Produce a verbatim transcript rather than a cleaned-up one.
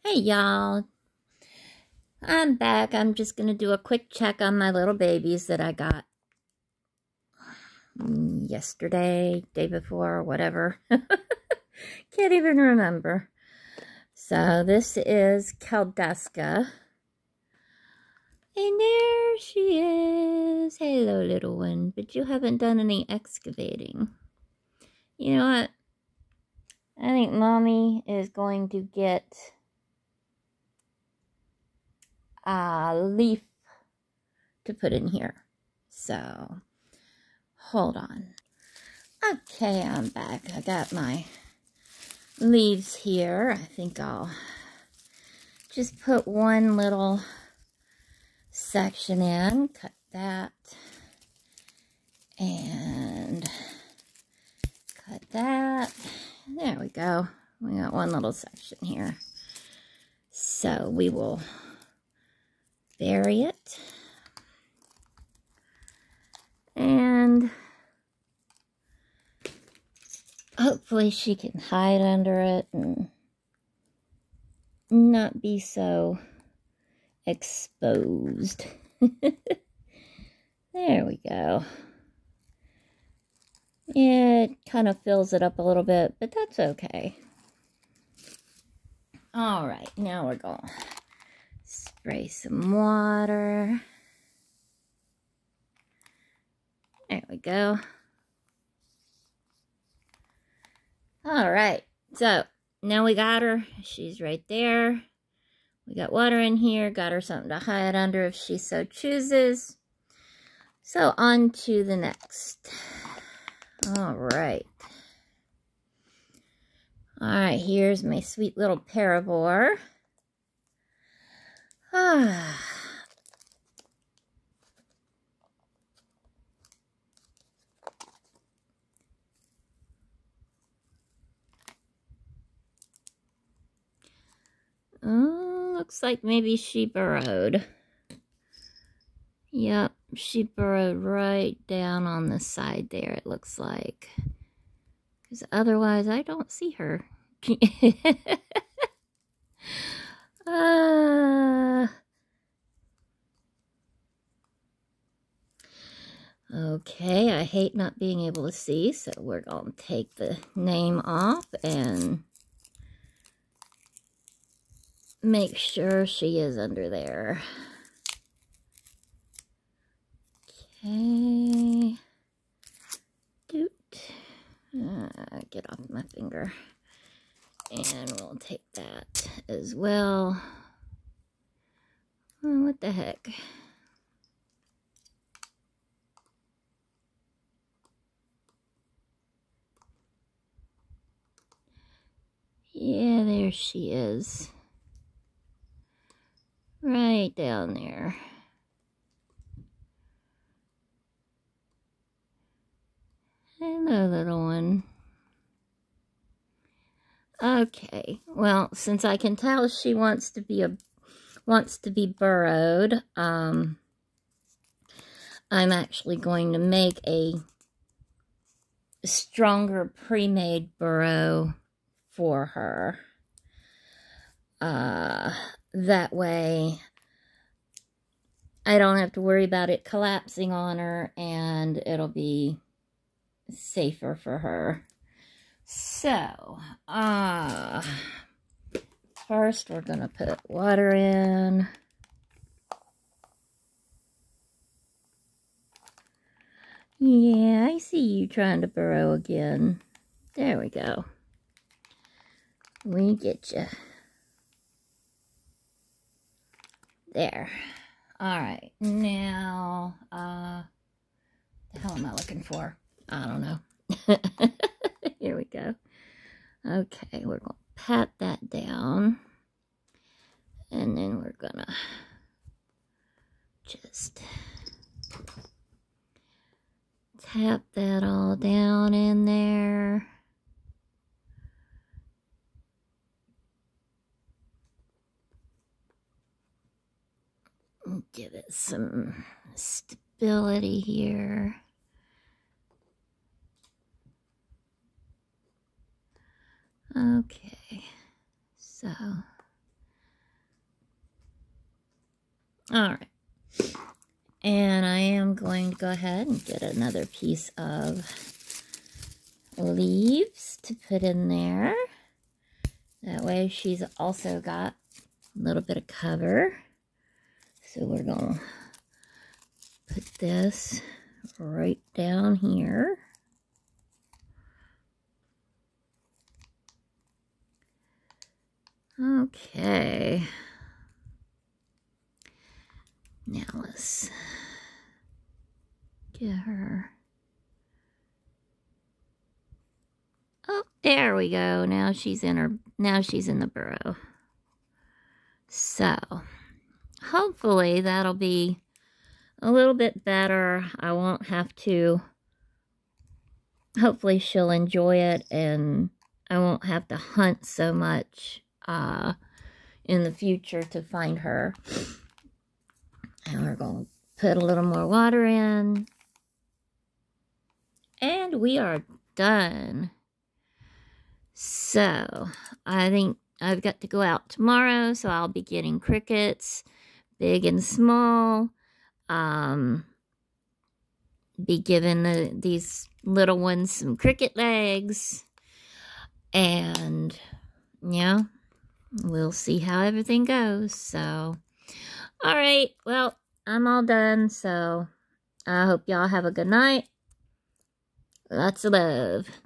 Hey y'all, I'm back. I'm just going to do a quick check on my little babies that I got yesterday, day before, whatever. Can't even remember. So this is Caldeska. And there she is. Hello, little one. But you haven't done any excavating. You know what? I think Mommy is going to get a leaf to put in here. So, hold on. Okay, I'm back. I got my leaves here. I think I'll just put one little section in. Cut that. And cut that. There we go. We got one little section here. So, we will bury it. And hopefully she can hide under it and not be so exposed. There we go. Yeah, it kind of fills it up a little bit, but that's okay. All right, now we're going to spray some water. There we go. All right, so now we got her. She's right there. We got water in here. Got her something to hide under if she so chooses. So on to the next. All right. All right, here's my sweet little paravore. Ah. Oh, looks like maybe she burrowed. Yep, she burrowed right down on the side there, it looks like. Because otherwise, I don't see her. uh, okay, I hate not being able to see, so we're going to take the name off and make sure she is under there. Okay. Doot. Uh, get off my finger. And we'll take that as well. Oh, what the heck? Yeah, there she is. Right down there. Hello, little one. Okay, well, since I can tell she wants to be a wants to be burrowed, um, I'm actually going to make a stronger pre-made burrow for her. Uh, that way I don't have to worry about it collapsing on her, and it'll be safer for her. So, uh, first we're going to put water in. Yeah, I see you trying to burrow again. There we go. We get you. There. Alright, now, uh, the hell am I looking for? I don't know. Here we go. Okay, we're going to pat that down. And then we're going to just tap that all down in there. Give it some stability here. Okay, so All right. And I am going to go ahead and get another piece of leaves to put in there. That way she's also got a little bit of cover. So we're going to put this right down here. Okay. Now let's get her. Oh, there we go. Now she's in her, now she's in the burrow. So, hopefully that'll be a little bit better. I won't have to, hopefully she'll enjoy it and I won't have to hunt so much uh, in the future to find her. And we're going to put a little more water in. And we are done. So, I think I've got to go out tomorrow, so I'll be getting crickets, big and small. Um, be giving the, these little ones some cricket legs. And, yeah, we'll see how everything goes. So, all right, well, I'm all done, so I hope y'all have a good night. Lots of love.